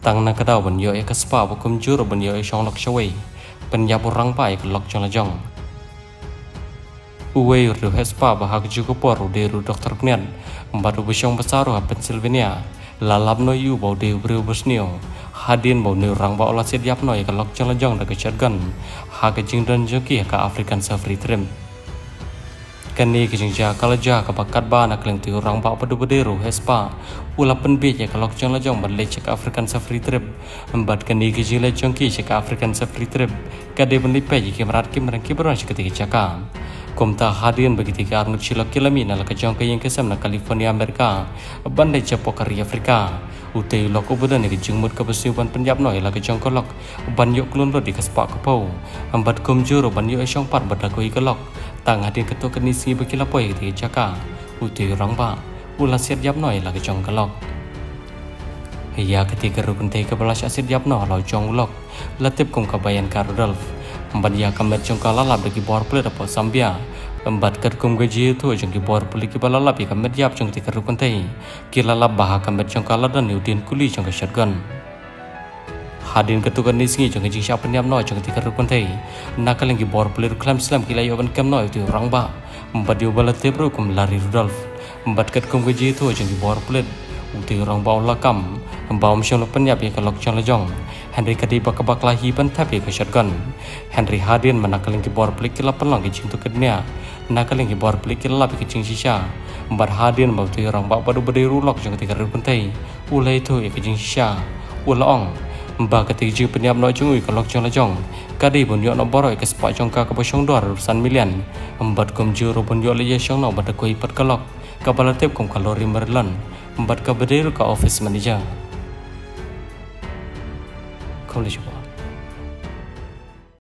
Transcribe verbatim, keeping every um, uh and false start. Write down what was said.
tăng na kadau ban yo ka spa ba kum juro ban yo shong lok shawei ban ya burang pai ka lok chong la jong uwe ru hespa ba hak ju ko por de ru doktor pnian mbatu bishong basaru ha Pennsylvania lalap no yu bau de bru busnio hadin bau ne rang ba ola set yap no ka lok chong la jong da ka shotgun ha ka jingdan joki ka African Safari Trim kani kijing ja kalaja ka bakat ba na kleng ti orang ba padu bederu hespa ula penbe ya kalok jong la jong ban le cek African Safari Trip embat kani kijing le jong ki cek African Safari Trip kade ban li pe ki marat ki merang ki beron seketika caka komta hadian bagi tiga arnut cilok kilami na ka jong ka yang kesam na California Amerika ban le cepo kari Afrika utai lok ubudan ni kijing mut ka besiu ban penjap noi la ka jong kolok ban yok klun ro di ka spa ka pau embat kum juro ban yo shong pat bad ko ikolok tang hadin ketua kenisi bekila poi di jaka uti orang ba ulah siap jap noi lagi jong kelok ya ketika rukun tei kebelas asid jap no lau jong ulok latip kum kabayan Karudolf embat ya kamet jong kalalap bagi bor pule dapat sambia embat ket kum gaji itu jong ki bor pule ki balalap ya kamet jap jong ketika rukun tei kilalap bah kamet jong kaladan udin kuli jong ke shotgun hadin ketukan nisngi jong jing siapa niam no jong ketika rukun tei nakal yang bor pelir klam islam kila yo ban kem no itu orang ba empat dio balat tebro kum lari Rudolf empat ket kum gaji itu jong bor pelir uti orang ba ola kam embau msyong penyap ya kalok jong lejong Henry kadi bak bak lahi ban tapi ke shotgun Henry hadin manakal yang bor pelir kila pelong ke jing tu kednya nakal yang bor pelir kila ke jing sisa empat hadin bau tu orang ba padu berdiri lok jong ketika rukun tei ulai itu ya ke jing sisa ulaong mbak ketika jing penyap no jungui kalok jong lejong kadi pun yo no boroi ke sepak jong ka kebosong dua ratusan milian embat kum juru pun yo leje shong no bada koi pat kalok kapal tip kum kalori merlan embat ka berdiri ka office manager kau le